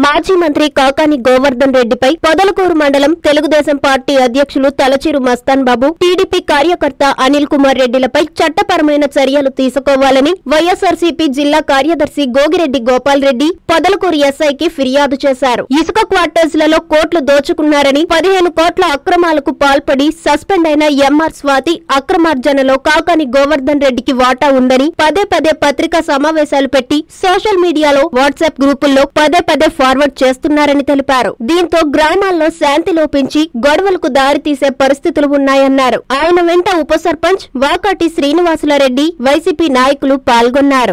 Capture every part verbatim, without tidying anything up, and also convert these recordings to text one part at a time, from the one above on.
మాజీ మంత్రి కాకాని గోవర్ధన్ రెడ్డిపై పొదలకూరు మండలం తెలుగుదేశం పార్టీ అధ్యక్షులు తలచిరు మస్తాన్ బాబు, టీడీపీ కార్యకర్త అనిల్ కుమార్ రెడ్డిలపై చట్టపరమైన చర్యలు తీసుకోవాలని వైఎస్ఆర్సీపీ జిల్లా కార్యదర్శి గోగిరెడ్డి గోపాల్ రెడ్డి పొదలకూరు ఎస్ఐకి ఫిర్యాదు చేశారు. ఇసుక క్వార్టర్స్ లలో కోట్లు దోచుకున్నారని, పదిహేను కోట్ల అక్రమాలకు పాల్పడి సస్పెండ్ అయిన ఎంఆర్ స్వాతి అక్రమార్జనలో కాకాని గోవర్ధన్ రెడ్డికి వాటా ఉందని పదే పదే పత్రికా సమావేశాలు పెట్టి సోషల్ మీడియాలో, వాట్సాప్ గ్రూపుల్లో పదే పదే ఫార్వర్డ్ చేస్తున్నారని తెలిపారు. దీంతో గ్రామాల్లో శాంతి లోపించి గొడవలకు దారితీసే పరిస్థితులు ఉన్నాయన్నారు. ఆయన వెంట ఉప సర్పంచ్ వాకాటి శ్రీనివాసులరెడ్డి, వైసీపీ నాయకులు పాల్గొన్నారు.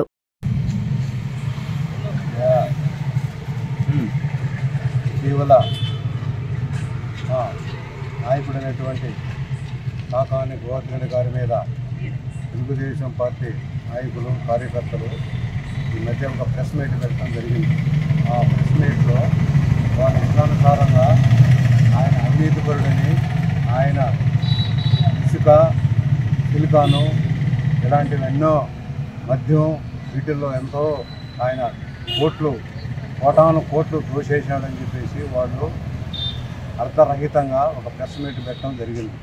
నాయకుడైనటువంటి కాకాని గోవర్ధన్ రెడ్డి గారి మీద తెలుగుదేశం పార్టీ నాయకులు, కార్యకర్తలు ఈ మధ్య ఒక ప్రెస్ మీట్ పెట్టడం జరిగింది. ఆ ప్రెస్ మీట్లో వాళ్ళ ఇష్టానుసారంగా ఆయన అవినీతిపరుడని, ఆయన ఇసుక, సిలికాను ఇలాంటివి ఎన్నో, మద్యం, వీటిల్లో ఎంతో ఆయన కోట్లు కోటాను కోట్లు దోషేశాడని చెప్పేసి వాళ్ళు అర్థరహితంగా ఒక ప్రెస్ మీట్ పెట్టడం జరిగింది.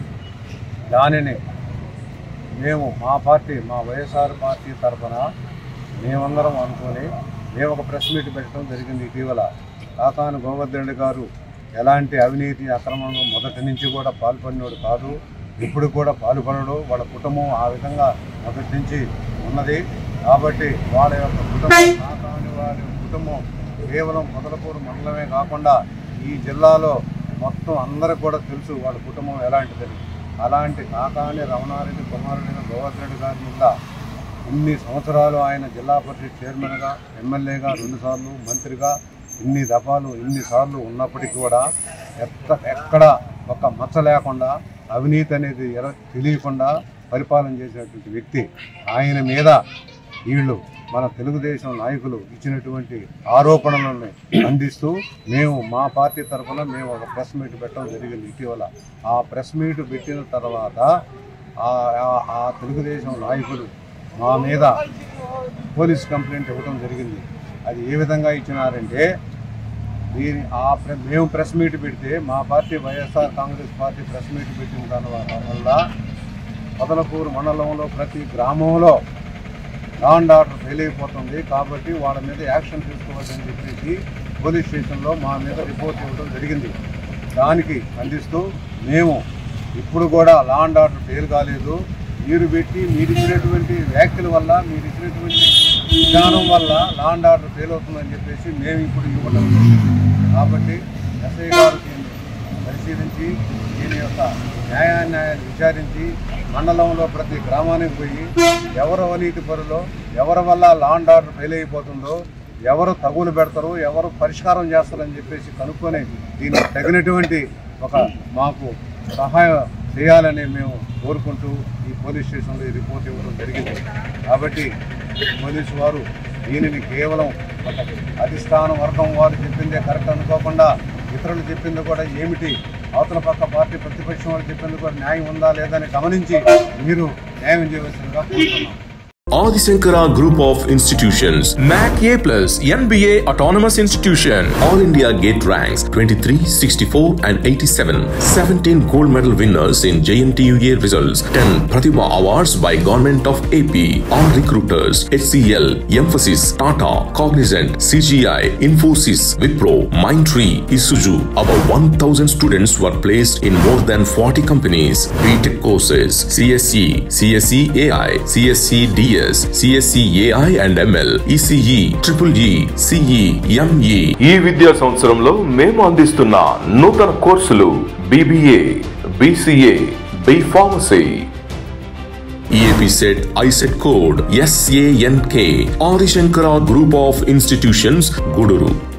దానిని మేము మా పార్టీ, మా వైఎస్ఆర్ పార్టీ తరఫున మేమందరం అనుకొని మేము ఒక ప్రెస్ మీట్ పెట్టడం జరిగింది. ఇటీవల కాకాని గోవర్ధన్ రెడ్డి గారు ఎలాంటి అవినీతి అక్రమంలో మొదటి నుంచి కూడా పాల్పడినోడు కాదు, ఇప్పుడు కూడా పాల్పడడు. వాళ్ళ కుటుంబం ఆ విధంగా మొదటి నుంచి ఉన్నది. కాబట్టి వాళ్ళ యొక్క కుటుంబం, కాకాని వారి కుటుంబం కేవలం పొదలకూరు మండలమే కాకుండా ఈ జిల్లాలో మొత్తం అందరికి కూడా తెలుసు వాళ్ళ కుటుంబం ఎలాంటిదని. అలాంటి కాకాని రమణారెడ్డి కుమారుడైన గోవర్ధన్ రెడ్డి గారి మీద ఇన్ని సంవత్సరాలు ఆయన జిల్లా పరిషత్ చైర్మన్గా, ఎమ్మెల్యేగా, రెండుసార్లు మంత్రిగా, ఇన్ని దఫాలు ఇన్నిసార్లు ఉన్నప్పటికీ కూడా ఎక్క ఎక్కడ ఒక మచ్చ లేకుండా, అవినీతి అనేది ఎర తెలియకుండా పరిపాలన చేసినటువంటి వ్యక్తి. ఆయన మీద వీళ్ళు మన తెలుగుదేశం నాయకులు ఇచ్చినటువంటి ఆరోపణలను ఖండిస్తూ మేము మా పార్టీ తరఫున మేము ఒక ప్రెస్ మీట్ పెట్టడం జరిగింది ఇటీవల. ఆ ప్రెస్ మీట్ పెట్టిన తర్వాత ఆ తెలుగుదేశం నాయకులు మా మీద పోలీస్ కంప్లైంట్ ఇవ్వడం జరిగింది. అది ఏ విధంగా ఇచ్చినారంటే, దీని ఆ మేము ప్రెస్ మీట్ పెడితే మా party YSR Congress party press meet పెట్టిన దాని వల్ల పొదలకూరు మండలంలో ప్రతి గ్రామంలో లా అండ్ ఆర్డర్ ఫెయిల్ అయిపోతుంది, కాబట్టి వాళ్ళ మీద యాక్షన్ తీసుకోవద్దని చెప్పేసి పోలీస్ స్టేషన్లో మా మీద రిపోర్ట్ ఇవ్వడం జరిగింది. దానికి ఖండిస్తూ మేము ఇప్పుడు కూడా లా అండ్ ఆర్డర్ ఫెయిల్ కాలేదు, మీరు పెట్టి మీరు ఇచ్చినటువంటి వ్యాఖ్యల వల్ల, మీరు ఇచ్చినటువంటి విధానం వల్ల లా అండ్ ఆర్డర్ ఫెయిల్ అవుతుందని చెప్పేసి మేము ఇప్పుడు ఇవ్వడం జరిగింది. కాబట్టి ఎస్ఐ గారు దీన్ని పరిశీలించి దీని యొక్క న్యాయాన్యాయాన్ని విచారించి మండలంలో ప్రతి గ్రామానికి పోయి ఎవరు అవినీతి పరులో, ఎవరి వల్ల లా అండ్ ఆర్డర్ ఫెయిల్ అయిపోతుందో, ఎవరు తగులు పెడతారు, ఎవరు పరిష్కారం చేస్తారని చెప్పేసి కనుక్కొని దీనికి తగినటువంటి ఒక మాకు సహాయం చేయాలని మేము కోరుకుంటూ ఈ పోలీస్ స్టేషన్లో ఈ రిపోర్ట్ ఇవ్వడం జరిగింది. కాబట్టి పోలీసు వారు దీనిని కేవలం ఒక అధిష్టాన వర్గం వారు చెప్పిందే కరెక్ట్ అనుకోకుండా ఇతరులు చెప్పింది కూడా ఏమిటి, అవతల పక్క పార్టీ ప్రతిపక్షం వాళ్ళు చెప్పింది కూడా న్యాయం ఉందా లేదని గమనించి మీరు న్యాయం చేయవలసిందిగా కోరుతున్నాం. Adi Shankara Group of Institutions, M A C A plus, N B A Autonomous Institution, All India Gate ranks twenty-three, sixty-four and eighty-seven, seventeen gold medal winners in J N T U A results, ten Pratibha Awards by Government of A P, all recruiters, H C L, Emphasis, Tata, Cognizant, C G I, Infosys, Wipro, Mindtree, Isuzu. About one thousand students were placed in more than forty companies. B Tech courses, C S E, C S E A I, C S E D S, C S E A I and M L, E C E, Triple E, C E, M E. ఈ విద్యా సంవత్సరంలో మేము అందిస్తున్న నూతన కోర్సులు B B A, B C A, B Pharmacy. E A P set I set code S A N K. Adi Shankara Group of Institutions, Guduru.